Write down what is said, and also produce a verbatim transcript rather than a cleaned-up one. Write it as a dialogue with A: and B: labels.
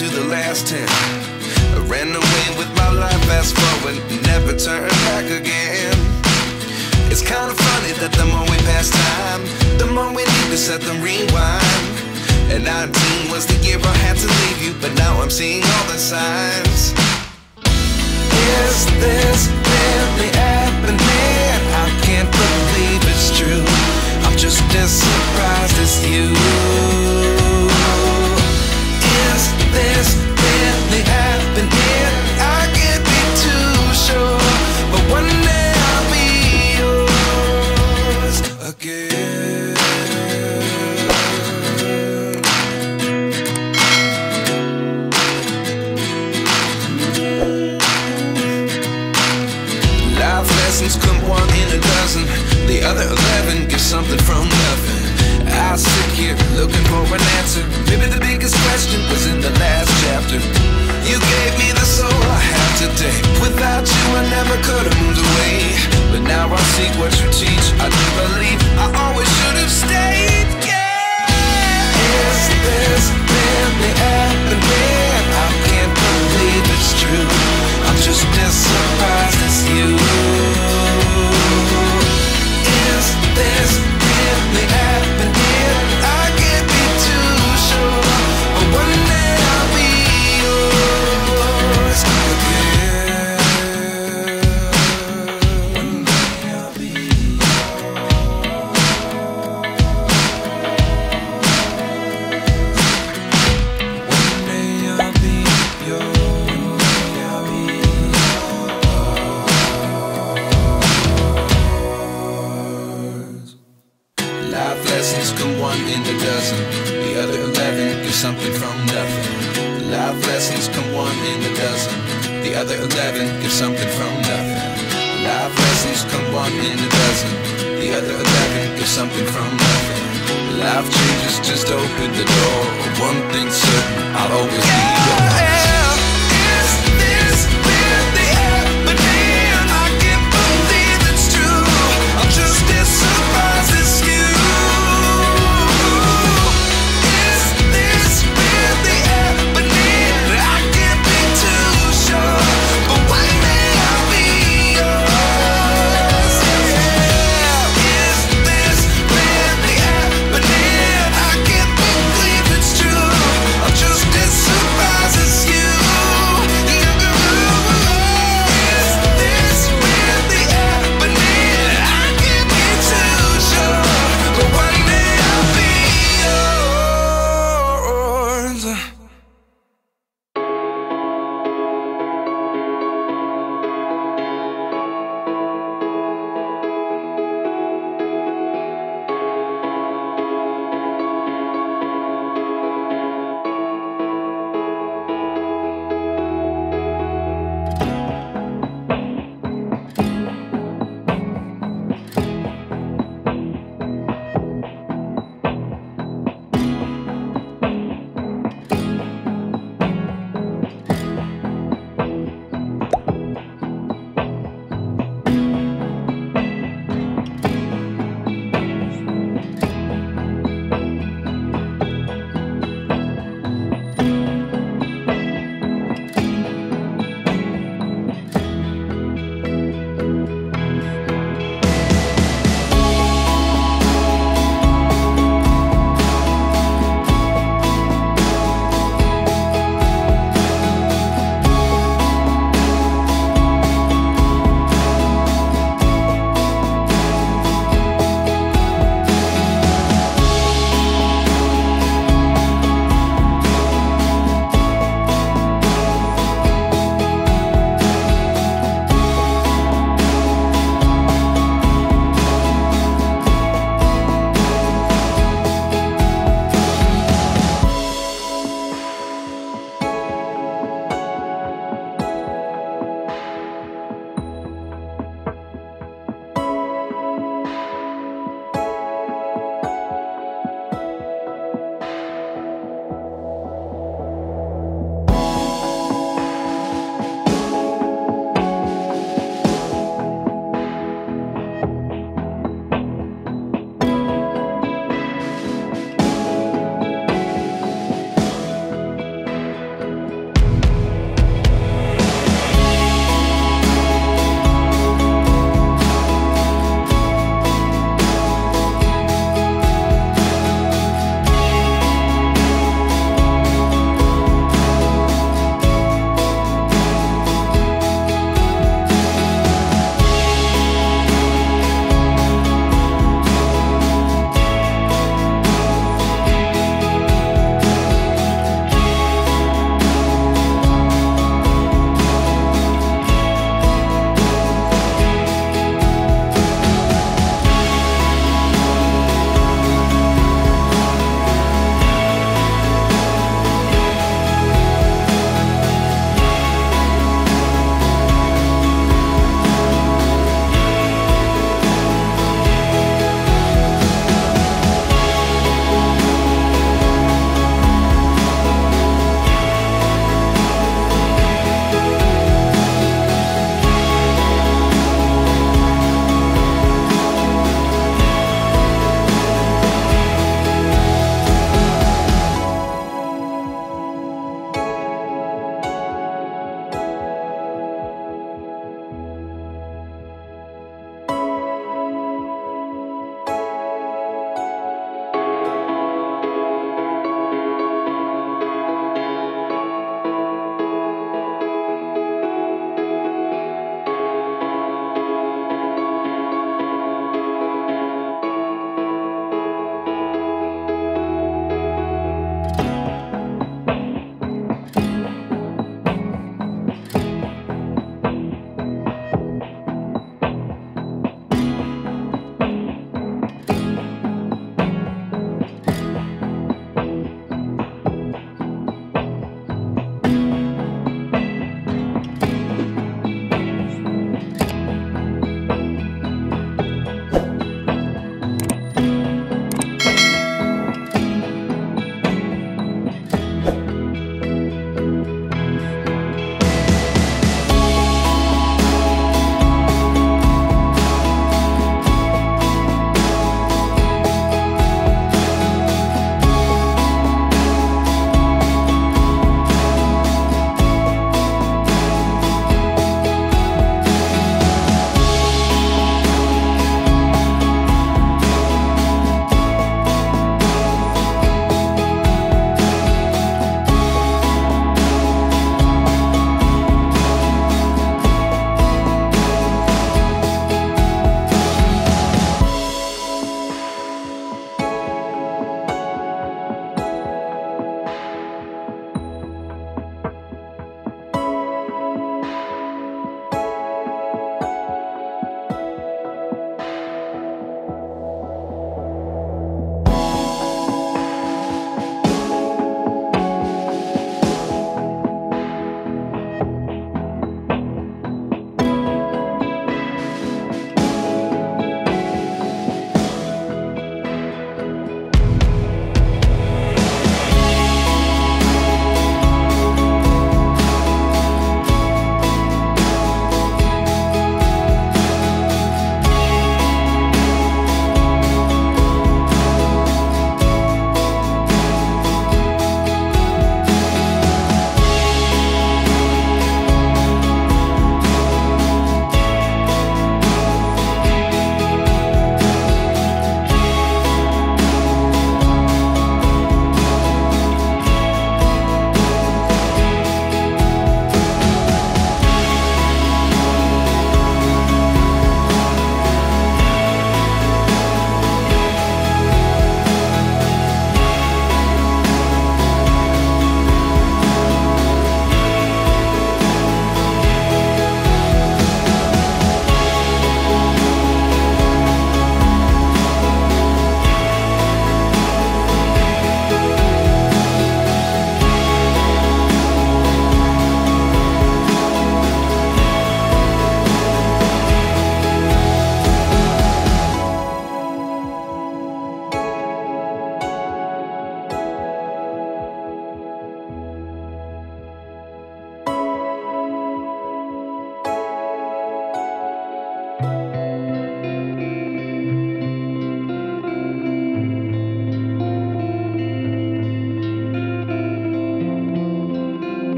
A: to the last ten. I ran away with my life, fast forward, never turn back again. It's kind of funny that the more we pass time, the more we need to set the rewind. And nineteen was the year I had to leave you, but now I'm seeing all the signs. Is this really happening? I can't believe it's true. I'm just as surprised as you. Is this really happening? I can't be too sure, but one day I'll be yours again. Life lessons come one in a dozen. The other eleven get something from nothing. I sit here looking for an answer. Maybe the biggest question was in the last chapter. You gave me the soul I have today. Without you I never could have moved away. But now I see what you teach. I do believe I always should have stayed. Yeah. Is this really happening? I can't believe it's true. I'm just as surprised as you. Is this really happening? I can't be too sure, but one day I'll be yours again. One day I'll be yours. One day I'll be yours. I'll be yours. Life lessons come one in a dozen. The other eleven get something from nothing. Life lessons come one in a dozen. The other eleven get something from nothing. Life lessons come one in a dozen. The other eleven get something from nothing. Life changes just open the door. One thing's certain, I'll always be